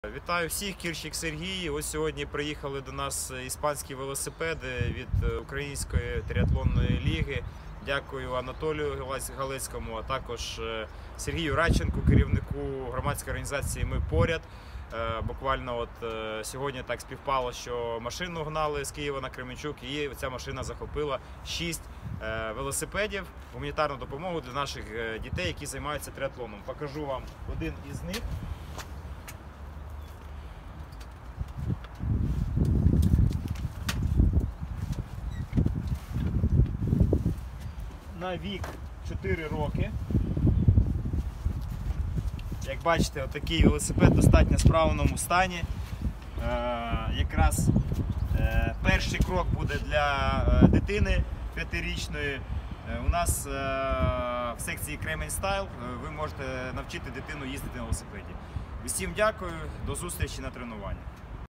Вітаю всіх, Кірщик Сергій. Ось сьогодні приїхали до нас іспанські велосипеди від Української триатлонної ліги. Дякую Анатолію Галецькому, а також Сергію Радченку, керівнику громадської організації «Ми поряд». Буквально сьогодні так співпало, що машину гнали з Києва на Кременчук, і ця машина захопила 6 велосипедів, гуманітарну допомогу для наших дітей, які займаються триатлоном. Покажу вам один із них. На вік 4 роки. Як бачите, отакий велосипед в достатньо справному стані. Якраз перший крок буде для дитини 5-річної. У нас в секції Кремень Стайл ви можете навчити дитину їздити на велосипеді. Усім дякую, до зустрічі на тренуванні.